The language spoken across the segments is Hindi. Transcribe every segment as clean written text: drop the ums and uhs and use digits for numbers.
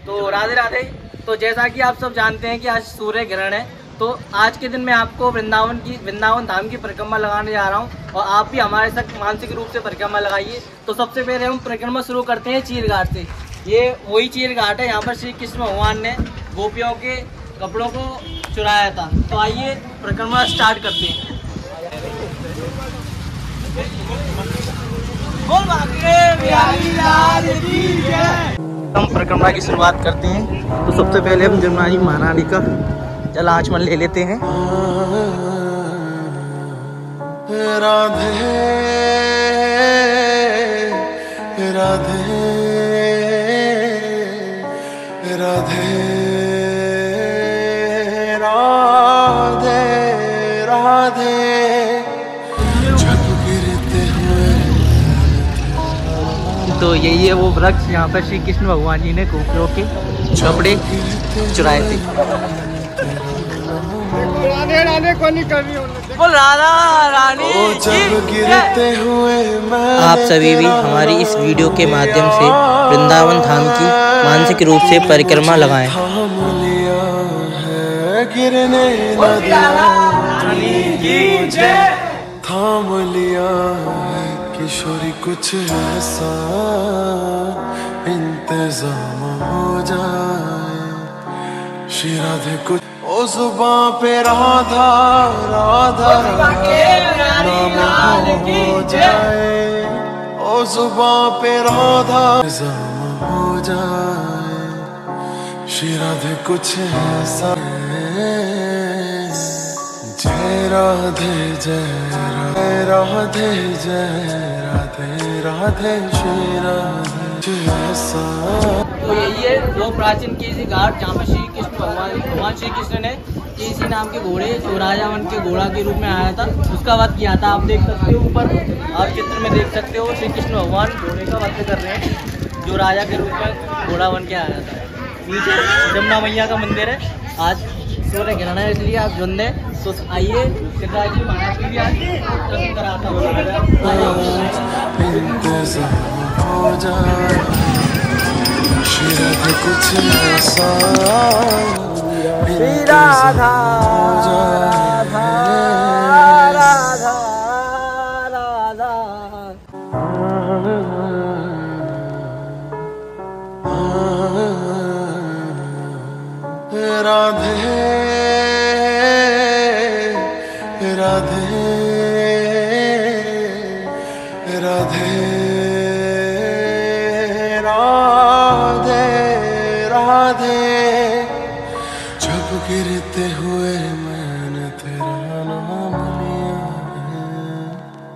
तो राधे राधे। तो जैसा कि आप सब जानते हैं कि आज सूर्य ग्रहण है, तो आज के दिन मैं आपको वृंदावन धाम की परिक्रमा लगाने जा रहा हूं और आप भी हमारे साथ मानसिक रूप से परिक्रमा लगाइए। तो सबसे पहले हम परिक्रमा शुरू करते हैं चीर घाट से। ये वही चीर घाट है, यहाँ पर श्री कृष्ण भगवान ने गोपियों के कपड़ों को चुराया था। तो आइए परिक्रमा स्टार्ट करते हैं। हम परिक्रमा की शुरुआत करते हैं। तो सबसे पहले हम जमुना जी महारानी का जल आचमन ले लेते हैं। राधे राधे राधे राधे राधे जब गिरते हुए। तो यही है वो वृक्ष, यहाँ पर श्री कृष्ण भगवान जी ने गोपियों के कपड़े चुराए थे। बोल राधा रानी गिरते हुए आप सभी भी हमारी इस वीडियो के माध्यम से वृंदावन धाम की मानसिक रूप से परिक्रमा लगाएं। गिरने थाम लिया है किशोरी, कुछ ऐसा इंतजाम हो जाए। श्री राधे कुछ ओ जुबां पे राधा राधा नाम हो जाए। ओ जुबां पे राधा इंतजाम हो जाए। श्री राधे कुछ ऐसा। जय राधे जय राधे जय राधे राधे श्री राधे ऐसा। तो यही है वो प्राचीन केसी घाट, जहाँ पर श्री कृष्ण भगवान श्री कृष्ण ने केसी नाम के घोड़े जो राजावन के घोड़ा के रूप में आया था, उसका वध किया था। आप देख सकते हो ऊपर, आप चित्र में देख सकते हो श्री कृष्ण भगवान घोड़े का वध कर रहे हैं, जो राजा के रूप में घोड़ा बन के आया था। नीचे जमुना मैया का मंदिर है। आज सूर्य ग्रहण है, इसलिए आप जुंदे। तो आइए गिरिराज जी महाराज की भी आज दर्शन कराता हूँ। श्री राधे कुछ ऐसा। श्री राधा राधा राधा राधा। राधे राधे राधे राधे राधे जब गिरते हुए मैंने तेरा नाम लिया है।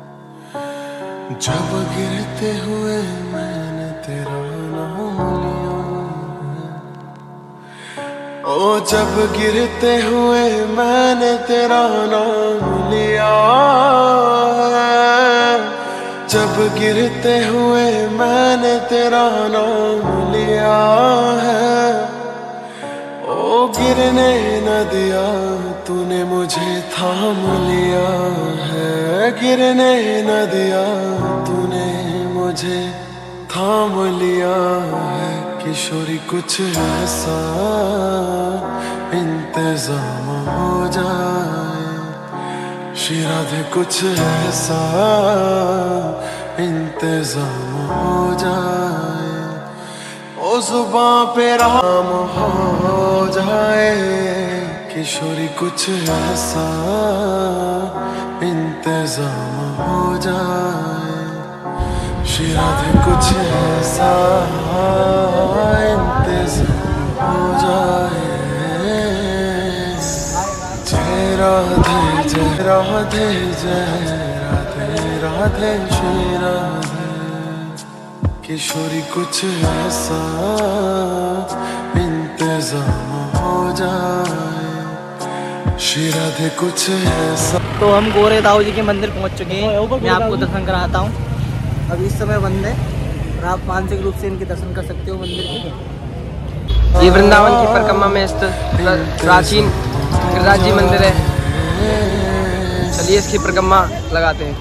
जब गिरते हुए मैंने तेरा नाम लिया है। ओ जब गिरते हुए मैंने तेरा नाम लिया है। जब गिरते हुए मैंने तेरा नाम लिया है। ओ गिरने न दिया तूने मुझे थाम लिया है। गिरने न दिया तूने मुझे थाम लिया है। किशोरी कुछ ऐसा इंतजाम हो जाए। श्री राधे कुछ ऐसा इंतजाम हो जाए। ओ जुबां पे राम हो जाए। किशोरी कुछ ऐसा इंतजाम हो जाए। श्री राधे कुछ ऐसा इंतजाम हो जाए। जय राधे जय राधे जय राधे राधे श्री राधे। किशोरी कुछ ऐसा इंतजाम हो जाए। श्री राधे कुछ ऐसा। तो हम गोरे दाऊ जी के मंदिर पहुंच चुके हैं। मैं आपको दर्शन कराता हूं। अब इस समय बंद है और आप मानसिक रूप से इनके दर्शन कर सकते हो मंदिर के। ये वृंदावन की परिक्रमा में स्थित प्राचीन गिरिराज जी मंदिर है। चलिए इसकी परिक्रमा लगाते हैं।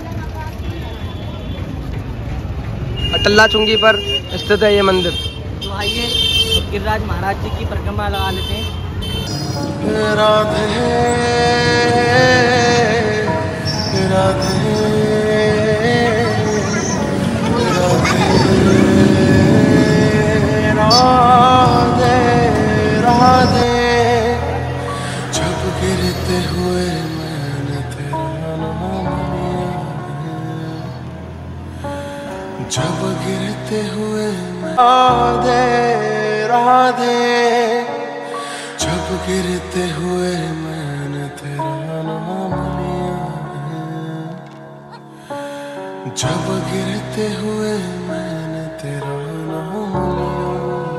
अटल्ला चुंगी पर स्थित है ये मंदिर। तो आइए गिरिराज महाराज जी की परिक्रमा लगा लेते हैं। राधे राधे राधे राधे राधे। जब गिरते हुए मैंने तेरा नाम लिया, जब गिरते हुए राधे राधे। जब गिरते हुए मैंने तेरा नाम लिया, जब गिरते हुए मैंने तेरा नाम लिया।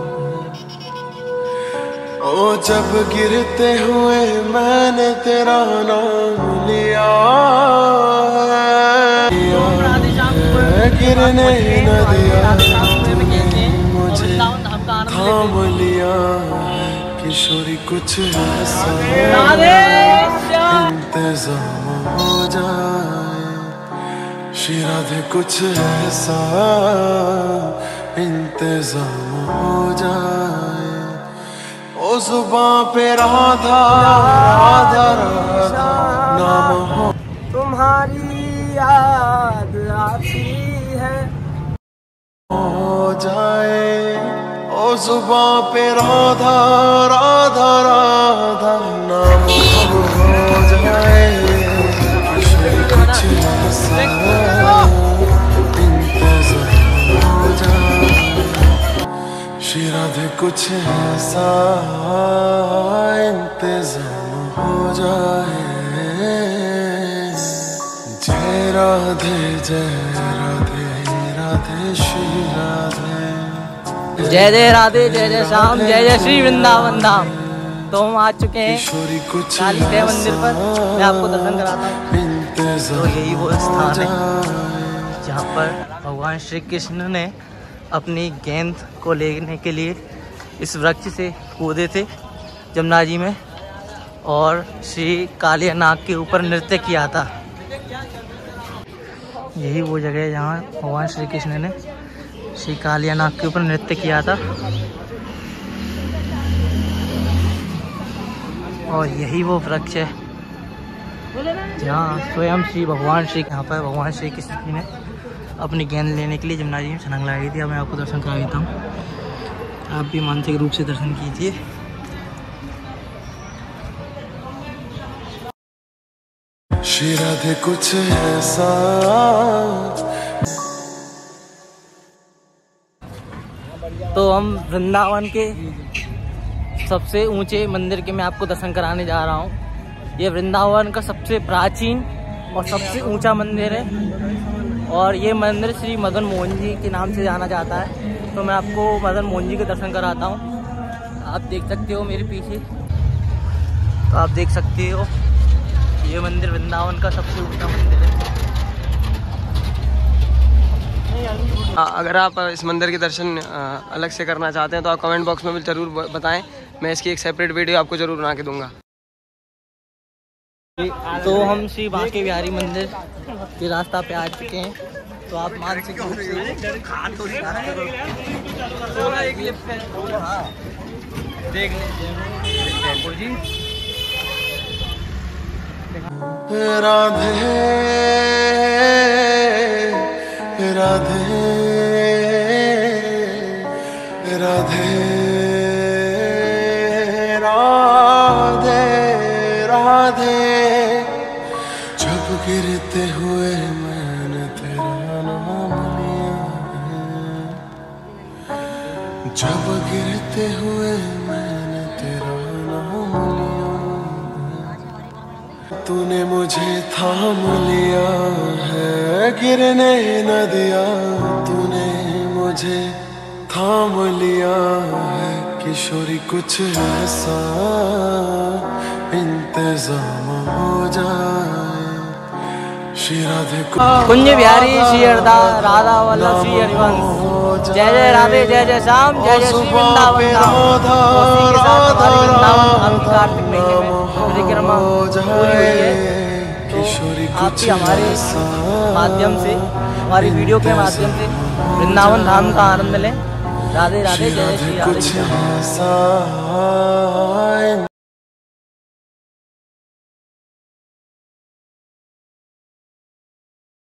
ओ जब गिरते हुए मैंने तेरा नाम लिया, गिरने न दिया मुझे, थाम लिया। किशोरी कुछ ऐसा इंतजाम हो जाए, श्री राधे कुछ ऐसा इंतजाम हो जाए। ओ जुबां पे राधा राधा राधा नाम हो, तुम्हारी याद आती है हो जाए। ओ जुबां पे राधा राधा राधा नाम हो जाए। कुछ ऐसा इंतज़ाम हो जाए, श्री राधे कुछ ऐसा इंतज़ाम हो जाए। जय राधे जय राधे राधे श्री राधे। जय जय राधे जय जय श्याम जय जय श्री वृंदावन धाम। तो हम आ चुके हैं काली देव मंदिर पर, मैं आपको दर्शन कराता हूँ। तो यही वो स्थान है जहाँ पर भगवान श्री कृष्ण ने अपनी गेंद को लेने के लिए इस वृक्ष से कूदे थे जमुना जी में, और श्री कालिया नाग के ऊपर नृत्य किया था। यही वो जगह है जहाँ भगवान श्री कृष्ण ने श्री कालिया नाग के ऊपर नृत्य किया था, और यही वो वृक्ष है जहाँ स्वयं श्री भगवान श्री यहाँ पर भगवान श्री कृष्ण जी ने अपनी गेंद लेने के लिए जमुना जी में छलांग लगाई थी। अब मैं आपको दर्शन करा देता हूँ, आप भी मानसिक रूप से दर्शन कीजिए। श्री राधे कुछ ऐसा। तो हम वृंदावन के सबसे ऊंचे मंदिर के मैं आपको दर्शन कराने जा रहा हूँ। ये वृंदावन का सबसे प्राचीन और सबसे ऊंचा मंदिर है, और ये मंदिर श्री मदन मोहन जी के नाम से जाना जाता है। तो मैं आपको मदन मोहन जी के दर्शन कराता हूँ। आप देख सकते हो मेरे पीछे, तो आप देख सकते हो ये मंदिर वृंदावन का सबसे ऊंचा मंदिर है। अगर आप इस मंदिर के दर्शन अलग से करना चाहते हैं तो आप कमेंट बॉक्स में भी ज़रूर बताएं, मैं इसकी एक सेपरेट वीडियो आपको ज़रूर बना के दूंगा। तो हम श्री बांके बिहारी मंदिर के रास्ता पे आ चुके हैं। तो आप मानसिक रूप से देख लीजिए। राधे राधे राधे राधे राधे। जब गिरते हुए मैंने तेरा नाम लिया, जब गिरते हुए मैंने तेरा नाम लिया। तूने मुझे थाम लिया है, गिरने न दिया। तूने मुझे थाम लिया है, किशोरी कुछ ऐसा इंतजाम हो जाए। श्री राधे कुंज बिहारी श्री राधा वल्लभ श्री हरिवंश। जय जय राधे जय जय श्याम जय जय श्री वृंदावन धाम। कार्तिक महीने में परिक्रमा पूरी हुई है, तो आप भी हमारे माध्यम से, हमारी वीडियो के माध्यम से वृंदावन धाम का आनंद लें। राधे राधे, जय श्री राधे। कुछ ऐसा